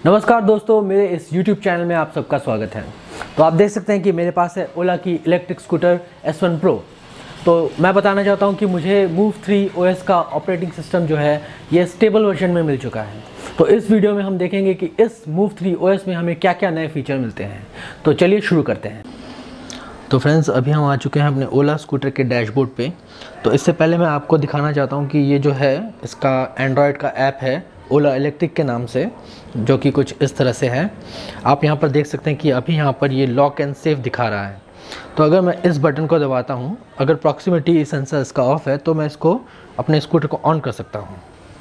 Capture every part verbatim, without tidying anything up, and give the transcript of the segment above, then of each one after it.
नमस्कार दोस्तों, मेरे इस YouTube चैनल में आप सबका स्वागत है। तो आप देख सकते हैं कि मेरे पास है ओला की electric scooter S one pro. तो मैं बताना चाहता हूं कि मुझे मूव थ्री ओ एस का ऑपरेटिंग सिस्टम जो है ये स्टेबल वर्जन में मिल चुका है। तो इस वीडियो में हम देखेंगे कि इस मूव थ्री ओ एस में हमें क्या क्या नए फीचर मिलते हैं। तो चलिए शुरू करते हैं। तो फ्रेंड्स, अभी हम आ चुके हैं अपने ओला स्कूटर के डैशबोर्ड पे। तो इससे पहले मैं आपको दिखाना चाहता हूँ कि ये जो है इसका एंड्रॉयड का ऐप है ओला इलेक्ट्रिक के नाम से, जो कि कुछ इस तरह से है। आप यहाँ पर देख सकते हैं कि अभी यहाँ पर ये लॉक एंड सेफ दिखा रहा है। तो अगर मैं इस बटन को दबाता हूँ, अगर प्रॉक्सिमिटी सेंसर इसका ऑफ है तो मैं इसको अपने स्कूटर को ऑन कर सकता हूँ।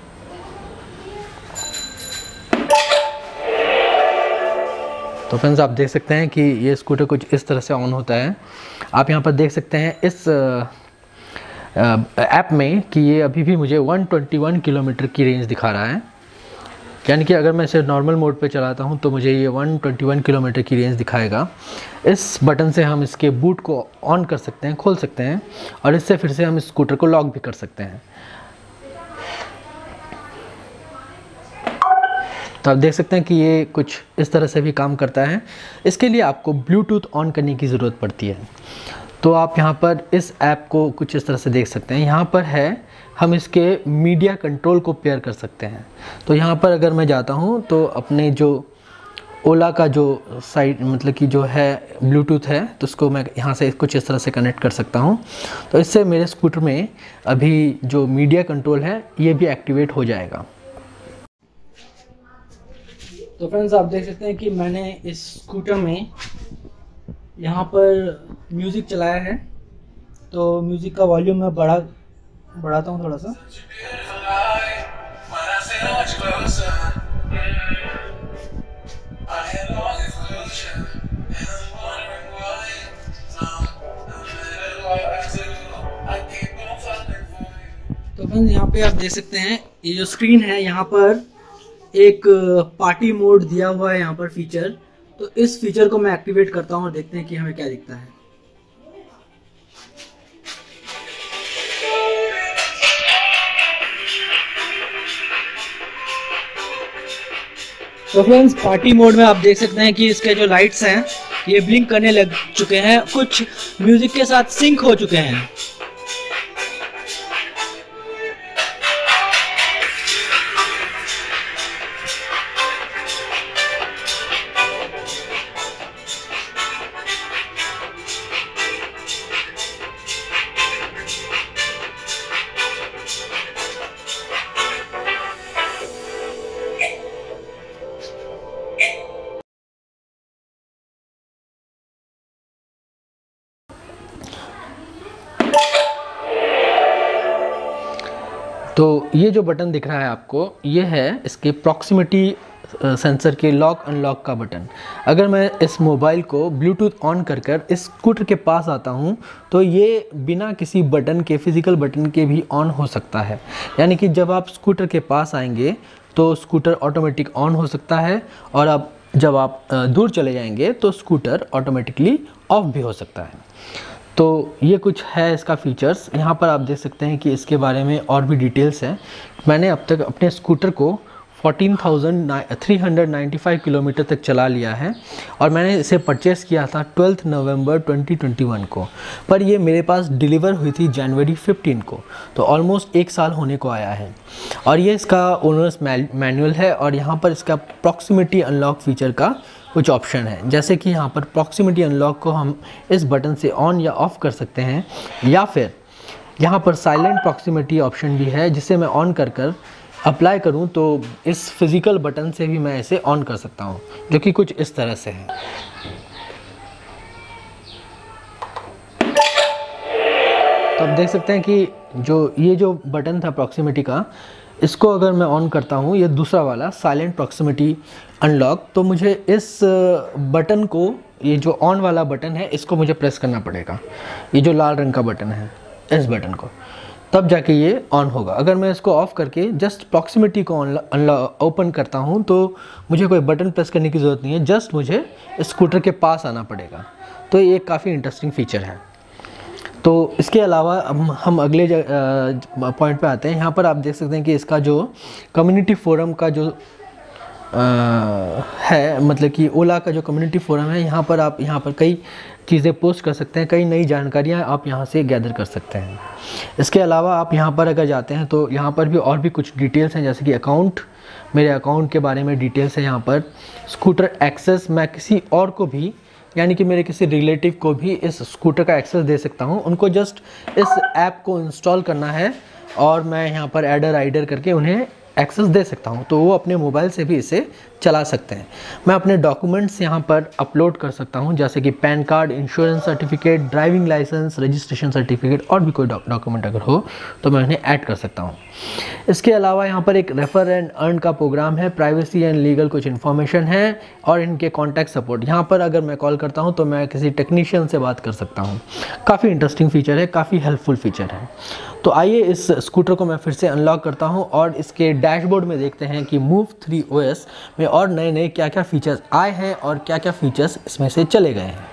तो फ्रेंड्स, आप देख सकते हैं कि ये स्कूटर कुछ इस तरह से ऑन होता है। आप यहाँ पर देख सकते हैं इस ऐप में कि ये अभी भी मुझे एक सौ इक्कीस किलोमीटर की रेंज दिखा रहा है। यानी कि अगर मैं इसे नॉर्मल मोड पे चलाता हूँ तो मुझे ये एक सौ इक्कीस किलोमीटर की रेंज दिखाएगा। इस बटन से हम इसके बूट को ऑन कर सकते हैं, खोल सकते हैं, और इससे फिर से हम इस स्कूटर को लॉक भी कर सकते हैं। तो आप देख सकते हैं कि ये कुछ इस तरह से भी काम करता है। इसके लिए आपको ब्लूटूथ ऑन करने की ज़रूरत पड़ती है। तो आप यहाँ पर इस ऐप को कुछ इस तरह से देख सकते हैं। यहाँ पर है हम इसके मीडिया कंट्रोल को पेयर कर सकते हैं। तो यहाँ पर अगर मैं जाता हूँ तो अपने जो ओला का जो साइड मतलब कि जो है ब्लूटूथ है, तो उसको मैं यहाँ से कुछ इस तरह से कनेक्ट कर सकता हूँ। तो इससे मेरे स्कूटर में अभी जो मीडिया कंट्रोल है ये भी एक्टिवेट हो जाएगा। तो फ्रेंड्स, आप देख सकते हैं कि मैंने इस स्कूटर में यहाँ पर म्यूज़िक चलाया है। तो म्यूज़िक का वॉल्यूम मैं बढ़ा बढ़ाता हूँ थोड़ा सा। तो फ्रेंड्स, यहाँ पे आप देख सकते हैं ये जो स्क्रीन है, यहाँ पर एक पार्टी मोड दिया हुआ है यहाँ पर फीचर। तो इस फीचर को मैं एक्टिवेट करता हूँ और देखते हैं कि हमें क्या दिखता है। तो फ्रेंड्स, पार्टी मोड में आप देख सकते हैं कि इसके जो लाइट्स हैं ये ब्लिंक करने लग चुके हैं, कुछ म्यूजिक के साथ सिंक हो चुके हैं। तो ये जो बटन दिख रहा है आपको, ये है इसके प्रॉक्सिमिटी सेंसर के लॉक अनलॉक का बटन। अगर मैं इस मोबाइल को ब्लूटूथ ऑन कर कर इस स्कूटर के पास आता हूँ तो ये बिना किसी बटन के, फिजिकल बटन के भी ऑन हो सकता है। यानी कि जब आप स्कूटर के पास आएंगे तो स्कूटर ऑटोमेटिक ऑन हो सकता है, और अब जब आप दूर चले जाएंगे तो स्कूटर ऑटोमेटिकली ऑफ भी हो सकता है। तो ये कुछ है इसका फीचर्स। यहाँ पर आप देख सकते हैं कि इसके बारे में और भी डिटेल्स हैं। मैंने अब तक अपने स्कूटर को चौदह हज़ार तीन सौ पचानवे किलोमीटर तक चला लिया है, और मैंने इसे परचेज़ किया था बारह नवंबर दो हज़ार इक्कीस को, पर ये मेरे पास डिलीवर हुई थी जनवरी पंद्रह को। तो ऑलमोस्ट एक साल होने को आया है। और ये इसका ओनर्स मैनुअल है, और यहाँ पर इसका प्रॉक्सिमिटी अनलॉक फीचर का कुछ ऑप्शन है। जैसे कि यहाँ पर प्रॉक्सिमिटी अनलॉक को हम इस बटन से ऑन या ऑफ़ कर सकते हैं, या फिर यहाँ पर साइलेंट प्रॉक्सिमिटी ऑप्शन भी है, जिसे मैं ऑन कर कर अप्लाई करूँ तो इस फिज़िकल बटन से भी मैं इसे ऑन कर सकता हूँ, जो कि कुछ इस तरह से है। तो आप देख सकते हैं कि जो ये जो बटन था प्रॉक्सिमिटी का, इसको अगर मैं ऑन करता हूँ, ये दूसरा वाला साइलेंट प्रॉक्सिमिटी अनलॉक, तो मुझे इस बटन को, ये जो ऑन वाला बटन है, इसको मुझे प्रेस करना पड़ेगा। ये जो लाल रंग का बटन है, इस बटन को, तब जाके ये ऑन होगा। अगर मैं इसको ऑफ़ करके जस्ट प्रॉक्सिमिटी को अनलॉक ओपन करता हूँ तो मुझे कोई बटन प्रेस करने की ज़रूरत नहीं है, जस्ट मुझे स्कूटर के पास आना पड़ेगा। तो ये काफ़ी इंटरेस्टिंग फीचर है। तो इसके अलावा अब हम अगले पॉइंट पे आते हैं। यहाँ पर आप देख सकते हैं कि इसका जो कम्युनिटी फोरम का जो है, मतलब कि ओला का जो कम्युनिटी फोरम है, यहाँ पर आप यहाँ पर कई चीज़ें पोस्ट कर सकते हैं, कई नई जानकारियाँ आप यहाँ से गैदर कर सकते हैं। इसके अलावा आप यहाँ पर अगर जाते हैं तो यहाँ पर भी और भी कुछ डिटेल्स हैं, जैसे कि अकाउंट, मेरे अकाउंट के बारे में डिटेल्स है यहाँ पर। स्कूटर एक्सेस, मैं किसी और को भी, यानी कि मेरे किसी रिलेटिव को भी इस स्कूटर का एक्सेस दे सकता हूँ। उनको जस्ट इस ऐप को इंस्टॉल करना है और मैं यहाँ पर एडर राइडर करके उन्हें एक्सेस दे सकता हूँ, तो वो अपने मोबाइल से भी इसे चला सकते हैं। मैं अपने डॉक्यूमेंट्स यहाँ पर अपलोड कर सकता हूँ, जैसे कि PAN card, insurance certificate, driving licence, registration certificate और भी कोई डॉक्यूमेंट अगर हो तो मैं उन्हें ऐड कर सकता हूँ। इसके अलावा यहाँ पर एक रेफर एंड अर्न का प्रोग्राम है, प्राइवेसी एंड लीगल कुछ इन्फॉर्मेशन है और इनके कॉन्टैक्ट सपोर्ट। यहाँ पर अगर मैं कॉल करता हूँ तो मैं किसी टेक्नीशियन से बात कर सकता हूँ। काफ़ी इंटरेस्टिंग फीचर है, काफ़ी हेल्पफुल फीचर है। तो आइए इस स्कूटर को मैं फिर से अनलॉक करता हूँ और इसके डैशबोर्ड में देखते हैं कि मूव थ्री ओ एस में और नए नए क्या क्या फीचर्स आए हैं और क्या क्या फीचर्स इसमें से चले गए हैं।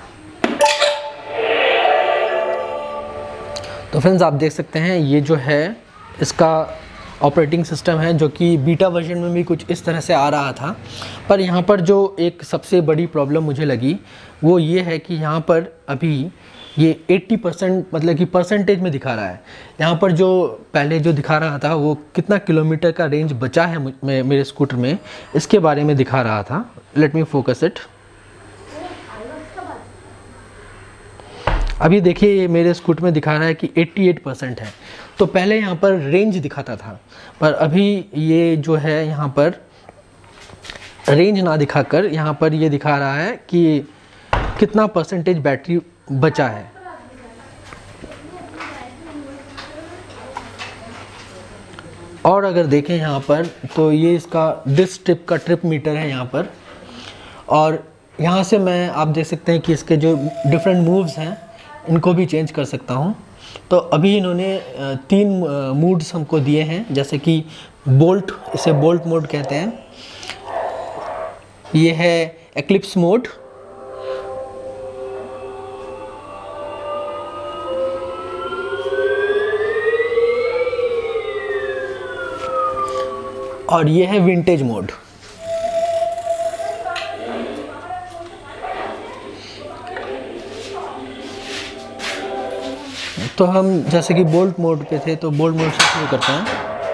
तो फ्रेंड्स, आप देख सकते हैं ये जो है इसका ऑपरेटिंग सिस्टम है, जो कि बीटा वर्जन में भी कुछ इस तरह से आ रहा था। पर यहाँ पर जो एक सबसे बड़ी प्रॉब्लम मुझे लगी वो ये है कि यहाँ पर अभी ये अस्सी परसेंट मतलब कि परसेंटेज में दिखा रहा है। यहाँ पर जो पहले जो दिखा रहा था वो कितना किलोमीटर का रेंज बचा है मेरे स्कूटर में, इसके बारे में दिखा रहा था। Let me focus it. अभी देखिए ये मेरे स्कूटर में दिखा रहा है कि अट्ठासी परसेंट है। तो पहले यहाँ पर रेंज दिखाता था, पर अभी ये जो है यहाँ पर रेंज ना दिखाकर यहाँ पर ये दिखा रहा है कि कितना परसेंटेज बैटरी बचा है। और अगर देखें यहाँ पर तो ये इसका डिस ट्रिप का ट्रिप मीटर है यहाँ पर, और यहाँ से मैं आप देख सकते हैं कि इसके जो डिफरेंट मूव्स हैं इनको भी चेंज कर सकता हूँ। तो अभी इन्होंने तीन मूड्स हमको दिए हैं, जैसे कि बोल्ट, इसे बोल्ट मोड कहते हैं, ये है एक्लिप्स मोड, और ये है विंटेज मोड। तो हम जैसे कि बोल्ट मोड पे थे तो बोल्ट मोड से शुरू करते हैं।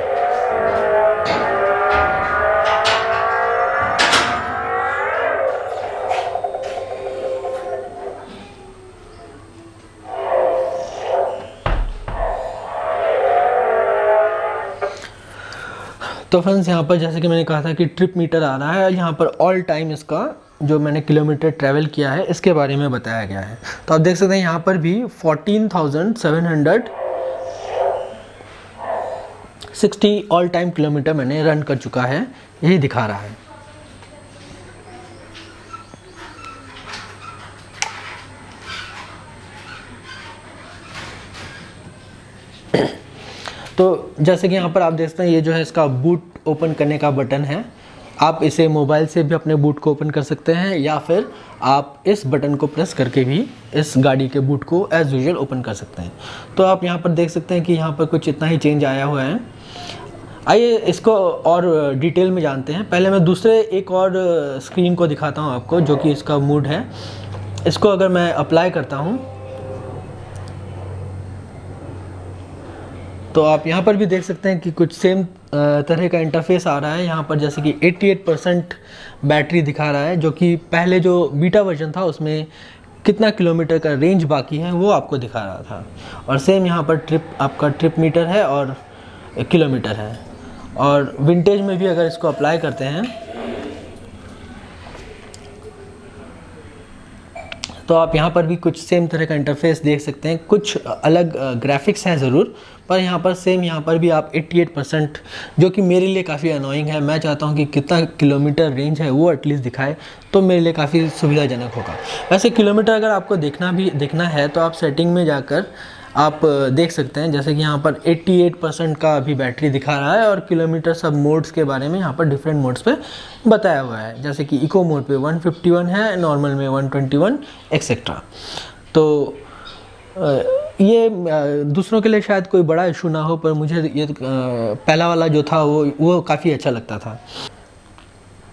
तो फ्रेंड्स, यहाँ पर जैसे कि मैंने कहा था कि ट्रिप मीटर आ रहा है, यहाँ पर ऑल टाइम इसका जो मैंने किलोमीटर ट्रैवल किया है इसके बारे में बताया गया है। तो आप देख सकते हैं यहाँ पर भी fourteen thousand seven hundred sixty all time kilometre मैंने रन कर चुका है, यही दिखा रहा है। तो जैसे कि यहाँ पर आप देख सकते हैं ये जो है इसका बूट ओपन करने का बटन है। आप इसे मोबाइल से भी अपने बूट को ओपन कर सकते हैं, या फिर आप इस बटन को प्रेस करके भी इस गाड़ी के बूट को एज यूजुअल ओपन कर सकते हैं। तो आप यहाँ पर देख सकते हैं कि यहाँ पर कुछ इतना ही चेंज आया हुआ है। आइए इसको और डिटेल में जानते हैं। पहले मैं दूसरे एक और स्क्रीन को दिखाता हूँ आपको, जो कि इसका मूड है। इसको अगर मैं अप्लाई करता हूँ तो आप यहाँ पर भी देख सकते हैं कि कुछ सेम तरह का इंटरफेस आ रहा है। यहाँ पर जैसे कि अट्ठासी परसेंट बैटरी दिखा रहा है, जो कि पहले जो बीटा वर्जन था उसमें कितना किलोमीटर का रेंज बाकी है वो आपको दिखा रहा था। और सेम यहाँ पर ट्रिप आपका ट्रिप मीटर है और किलोमीटर है। और विंटेज में भी अगर इसको अप्लाई करते हैं तो आप यहाँ पर भी कुछ सेम तरह का इंटरफेस देख सकते हैं। कुछ अलग ग्राफिक्स हैं ज़रूर, पर यहाँ पर सेम यहाँ पर भी आप अट्ठासी परसेंट, जो कि मेरे लिए काफ़ी अनोइंग है। मैं चाहता हूँ कि कितना किलोमीटर रेंज है वो एटलीस्ट दिखाए, तो मेरे लिए काफ़ी सुविधाजनक होगा। वैसे किलोमीटर अगर आपको देखना भी देखना है तो आप सेटिंग में जाकर आप देख सकते हैं, जैसे कि यहाँ पर अट्ठासी परसेंट का अभी बैटरी दिखा रहा है और किलोमीटर सब मोड्स के बारे में यहाँ पर डिफरेंट मोड्स पे बताया हुआ है। जैसे कि इको मोड पे एक सौ इक्यावन है, नॉर्मल में एक सौ इक्कीस एक्सेट्रा। तो ये दूसरों के लिए शायद कोई बड़ा इशू ना हो, पर मुझे ये पहला वाला जो था वो वो काफ़ी अच्छा लगता था।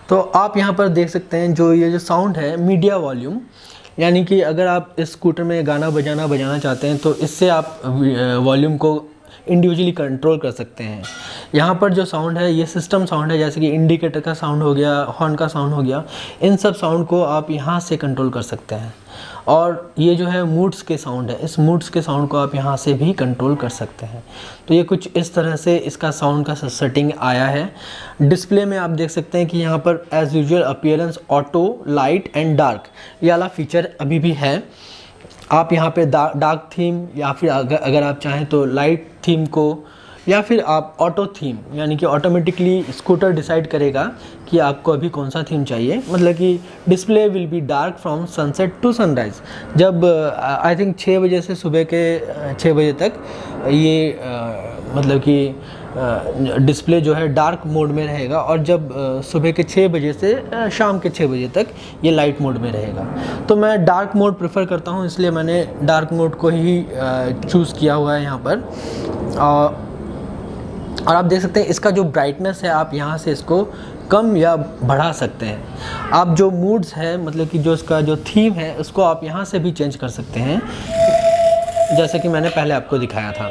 तो आप यहाँ पर देख सकते हैं जो ये जो साउंड है मीडिया वॉल्यूम, यानी कि अगर आप इस स्कूटर में गाना बजाना बजाना चाहते हैं तो इससे आप वॉल्यूम को इंडिविजुअली कंट्रोल कर सकते हैं। यहाँ पर जो साउंड है ये सिस्टम साउंड है, जैसे कि इंडिकेटर का साउंड हो गया, हॉर्न का साउंड हो गया, इन सब साउंड को आप यहाँ से कंट्रोल कर सकते हैं। और ये जो है मूड्स के साउंड है, इस मूड्स के साउंड को आप यहाँ से भी कंट्रोल कर सकते हैं। तो ये कुछ इस तरह से इसका साउंड का सेटिंग आया है। डिस्प्ले में आप देख सकते हैं कि यहाँ पर as usual appearance, auto, light and dark, ये वाला फीचर अभी भी है। आप यहाँ पे डार्क थीम या फिर अगर अगर आप चाहें तो लाइट थीम को, या फिर आप ऑटो थीम, यानी कि ऑटोमेटिकली स्कूटर डिसाइड करेगा कि आपको अभी कौन सा थीम चाहिए। मतलब कि display will be dark from sunset to sunrise. जब आई थिंक छः बजे से सुबह के छः बजे तक ये uh, मतलब कि डिस्प्ले uh, जो है डार्क मोड में रहेगा, और जब uh, सुबह के छः बजे से uh, शाम के छः बजे तक ये लाइट मोड में रहेगा। तो मैं डार्क मोड प्रेफर करता हूँ, इसलिए मैंने डार्क मोड को ही चूज़ किया हुआ है यहाँ पर। और और आप देख सकते हैं इसका जो ब्राइटनेस है, आप यहाँ से इसको कम या बढ़ा सकते हैं। आप जो मूड्स है, मतलब कि जो इसका जो थीम है, उसको आप यहाँ से भी चेंज कर सकते हैं, जैसे कि मैंने पहले आपको दिखाया था।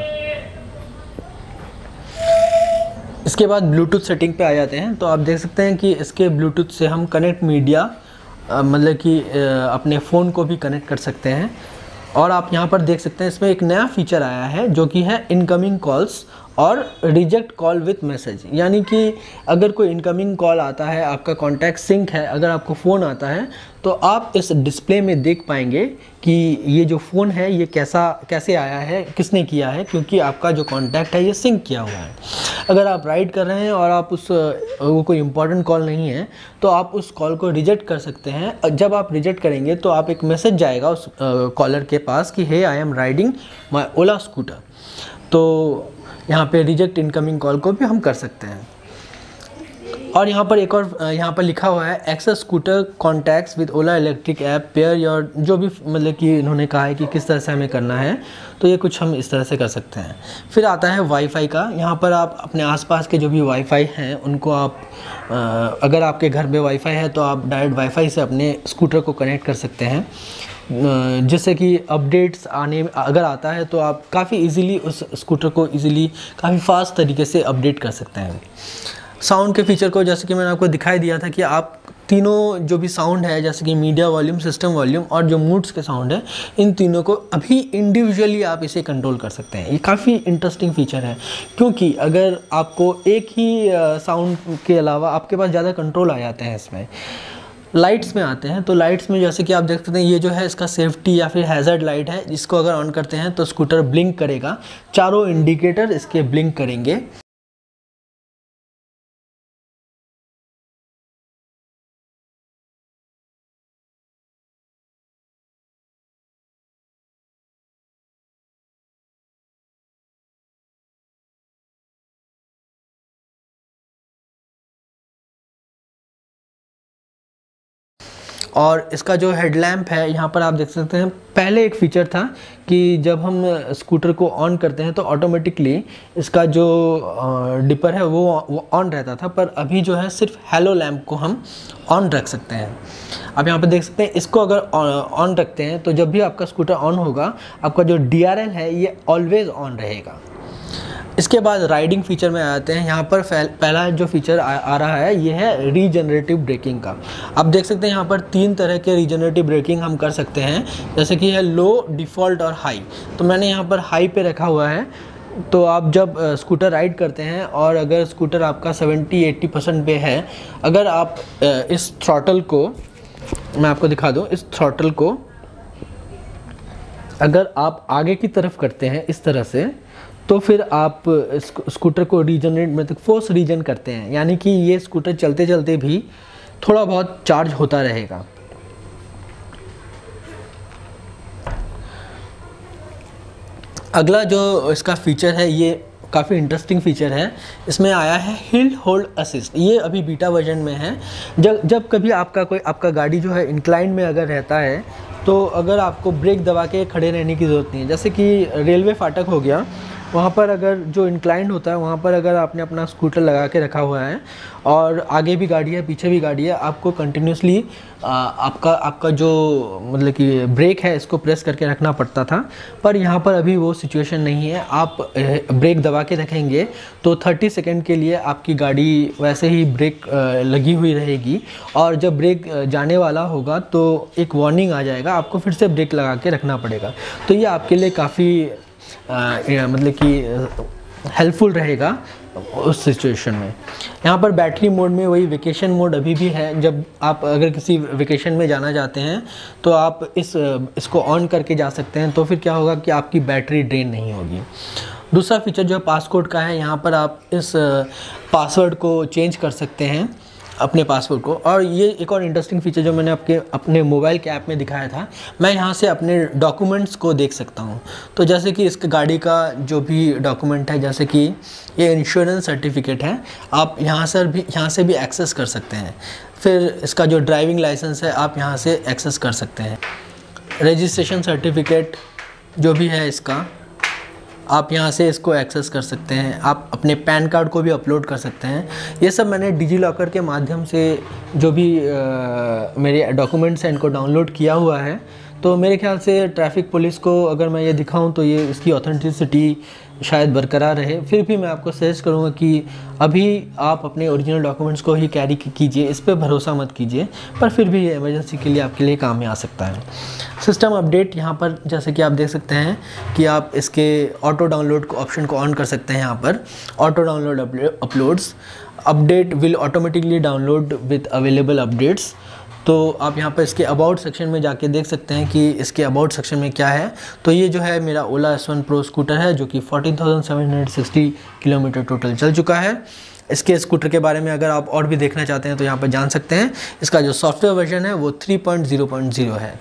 इसके बाद ब्लूटूथ सेटिंग पे आ जाते हैं। तो आप देख सकते हैं कि इसके ब्लूटूथ से हम कनेक्ट मीडिया, मतलब कि अपने फ़ोन को भी कनेक्ट कर सकते हैं। और आप यहाँ पर देख सकते हैं इसमें एक नया फीचर आया है जो कि है इनकमिंग कॉल्स और रिजेक्ट कॉल विथ मैसेज। यानी कि अगर कोई इनकमिंग कॉल आता है, आपका कॉन्टैक्ट सिंक है, अगर आपको फ़ोन आता है तो आप इस डिस्प्ले में देख पाएंगे कि ये जो फ़ोन है ये कैसा कैसे आया है, किसने किया है, क्योंकि आपका जो कॉन्टैक्ट है ये सिंक किया हुआ है। अगर आप राइड कर रहे हैं और आप उस वो कोई इम्पॉर्टेंट कॉल नहीं है तो आप उस कॉल को रिजेक्ट कर सकते हैं। जब आप रिजेक्ट करेंगे तो आप एक मैसेज जाएगा उस कॉलर के पास कि hey I am riding my Ola scooter. तो यहाँ पे रिजेक्ट इनकमिंग कॉल को भी हम कर सकते हैं। और यहाँ पर एक और यहाँ पर लिखा हुआ है access scooter contacts with Ola electric app pair your, जो भी मतलब कि इन्होंने कहा है कि किस तरह से हमें करना है, तो ये कुछ हम इस तरह से कर सकते हैं। फिर आता है वाईफाई का। यहाँ पर आप अपने आसपास के जो भी वाईफाई हैं उनको आप आ, अगर आपके घर में वाईफाई है तो आप डायरेक्ट वाईफाई से अपने स्कूटर को कनेक्ट कर सकते हैं, जिससे कि अपडेट्स आने अगर आता है तो आप काफ़ी इजीली उस स्कूटर को इजीली काफ़ी फास्ट तरीके से अपडेट कर सकते हैं। साउंड के फीचर को जैसे कि मैंने आपको दिखाई दिया था कि आप तीनों जो भी साउंड है, जैसे कि मीडिया वॉल्यूम, सिस्टम वॉल्यूम और जो मूड्स के साउंड है, इन तीनों को अभी इंडिविजुअली आप इसे कंट्रोल कर सकते हैं। ये काफ़ी इंटरेस्टिंग फीचर है, क्योंकि अगर आपको एक ही साउंड के अलावा आपके पास ज़्यादा कंट्रोल आ जाते हैं। इसमें लाइट्स में आते हैं, तो लाइट्स में जैसे कि आप देख सकते हैं ये जो है इसका सेफ्टी या फिर हैज़र्ड लाइट है, जिसको अगर ऑन करते हैं तो स्कूटर ब्लिंक करेगा, चारों इंडिकेटर इसके ब्लिंक करेंगे। और इसका जो हेडलैम्प है यहाँ पर आप देख सकते हैं, पहले एक फ़ीचर था कि जब हम स्कूटर को ऑन करते हैं तो ऑटोमेटिकली इसका जो डिपर है वो वो ऑन रहता था, पर अभी जो है सिर्फ हेलो लैम्प को हम ऑन रख सकते हैं। आप यहाँ पर देख सकते हैं, इसको अगर ऑन रखते हैं तो जब भी आपका स्कूटर ऑन होगा आपका जो डी आर एल है ये ऑलवेज़ ऑन रहेगा। इसके बाद राइडिंग फीचर में आते हैं। यहाँ पर पहला जो फीचर आ, आ रहा है ये है रीजनरेटिव ब्रेकिंग का। आप देख सकते हैं यहाँ पर तीन तरह के रीजनरेटिव ब्रेकिंग हम कर सकते हैं, जैसे कि है लो, डिफ़ॉल्ट और हाई। तो मैंने यहाँ पर हाई पे रखा हुआ है। तो आप जब स्कूटर राइड करते हैं और अगर स्कूटर आपका सेवेंटी एट्टी परसेंट पे है, अगर आप इस थ्रॉटल को, मैं आपको दिखा दूँ, इस थ्रॉटल को अगर आप आगे की तरफ करते हैं इस तरह से, तो फिर आप स्कूटर को रीजनरेट मतलब फोर्स रीजन करते हैं, यानी कि ये स्कूटर चलते चलते भी थोड़ा बहुत चार्ज होता रहेगा। अगला जो इसका फीचर है ये काफ़ी इंटरेस्टिंग फीचर है। इसमें आया है हिल होल्ड असिस्ट। ये अभी बीटा वर्जन में है। जब जब कभी आपका कोई आपका गाड़ी जो है इंक्लाइन में अगर रहता है तो अगर आपको ब्रेक दबा के खड़े रहने की ज़रूरत नहीं है, जैसे कि रेलवे फाटक हो गया, वहाँ पर अगर जो इंक्लाइंड होता है वहाँ पर अगर आपने अपना स्कूटर लगा के रखा हुआ है और आगे भी गाड़ी है पीछे भी गाड़ी है, आपको कंटिन्यूसली आपका आपका जो मतलब कि ब्रेक है इसको प्रेस करके रखना पड़ता था। पर यहाँ पर अभी वो सिचुएशन नहीं है। आप ब्रेक दबा के रखेंगे तो तीस सेकंड के लिए आपकी गाड़ी वैसे ही ब्रेक लगी हुई रहेगी, और जब ब्रेक जाने वाला होगा तो एक वार्निंग आ जाएगा, आपको फिर से ब्रेक लगा के रखना पड़ेगा। तो ये आपके लिए काफ़ी मतलब कि हेल्पफुल रहेगा उस सिचुएशन में। यहाँ पर बैटरी मोड में वही वेकेशन मोड अभी भी है। जब आप अगर किसी वेकेशन में जाना चाहते हैं तो आप इस इसको ऑन करके जा सकते हैं, तो फिर क्या होगा कि आपकी बैटरी ड्रेन नहीं होगी। दूसरा फीचर जो है पासकोड का है। यहाँ पर आप इस पासवर्ड को चेंज कर सकते हैं अपने पासवर्ड को। और ये एक और इंटरेस्टिंग फीचर जो मैंने आपके अपने मोबाइल के ऐप में दिखाया था, मैं यहाँ से अपने डॉक्यूमेंट्स को देख सकता हूँ। तो जैसे कि इस गाड़ी का जो भी डॉक्यूमेंट है, जैसे कि ये इंश्योरेंस सर्टिफिकेट है, आप यहाँ से भी यहाँ से भी एक्सेस कर सकते हैं। फिर इसका जो ड्राइविंग लाइसेंस है आप यहाँ से एक्सेस कर सकते हैं। रजिस्ट्रेशन सर्टिफिकेट जो भी है इसका, आप यहाँ से इसको एक्सेस कर सकते हैं। आप अपने पैन कार्ड को भी अपलोड कर सकते हैं। ये सब मैंने डिजी लॉकर के माध्यम से जो भी आ, मेरे डॉक्यूमेंट्स हैं इनको डाउनलोड किया हुआ है। तो मेरे ख्याल से ट्रैफिक पुलिस को अगर मैं ये दिखाऊं तो ये इसकी ऑथेंटिसिटी शायद बरकरार रहे। फिर भी मैं आपको सजेस्ट करूँगा कि अभी आप अपने ओरिजिनल डॉक्यूमेंट्स को ही कैरी कीजिए, इस पर भरोसा मत कीजिए, पर फिर भी ये इमरजेंसी के लिए आपके लिए काम में आ सकता है। सिस्टम अपडेट यहाँ पर जैसे कि आप देख सकते हैं कि आप इसके ऑटो डाउनलोड को ऑप्शन को ऑन कर सकते हैं। यहाँ पर auto download uploads update will automatically download with available updates. तो आप यहाँ पर इसके अबाउट सेक्शन में जाके देख सकते हैं कि इसके अबाउट सेक्शन में क्या है। तो ये जो है मेरा Ola S one pro scooter है जो कि fourteen thousand seven hundred sixty kilometre total चल चुका है। इसके स्कूटर के बारे में अगर आप और भी देखना चाहते हैं तो यहाँ पर जान सकते हैं। इसका जो सॉफ्टवेयर वर्जन है वो three point zero point zero है।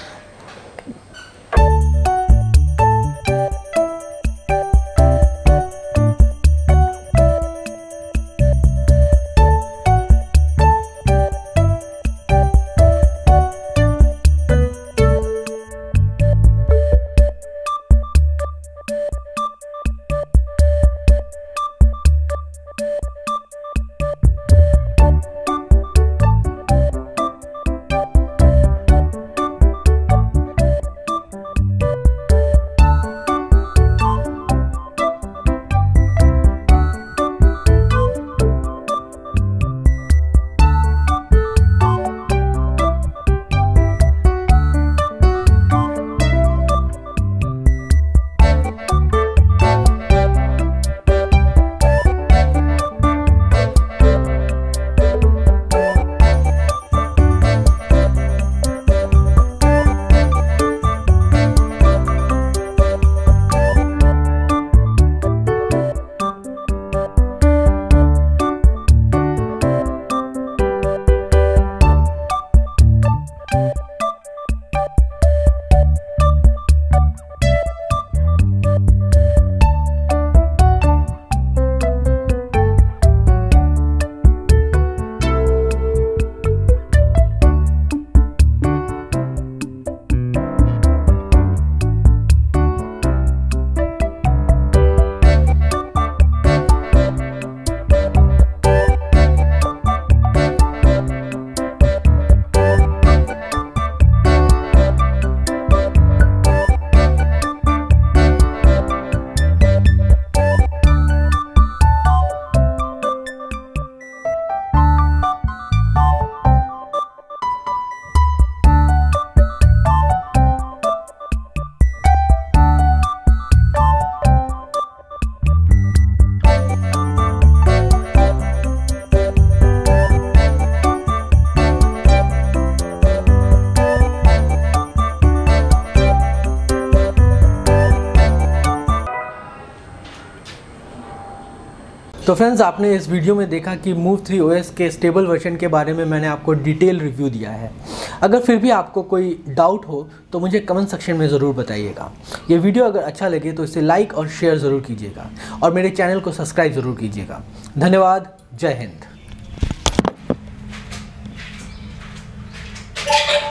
तो फ्रेंड्स, आपने इस वीडियो में देखा कि मूव थ्री ओ एस के स्टेबल वर्जन के बारे में मैंने आपको डिटेल रिव्यू दिया है। अगर फिर भी आपको कोई डाउट हो तो मुझे कमेंट सेक्शन में ज़रूर बताइएगा। ये वीडियो अगर अच्छा लगे तो इसे लाइक और शेयर ज़रूर कीजिएगा और मेरे चैनल को सब्सक्राइब ज़रूर कीजिएगा। धन्यवाद। जय हिंद।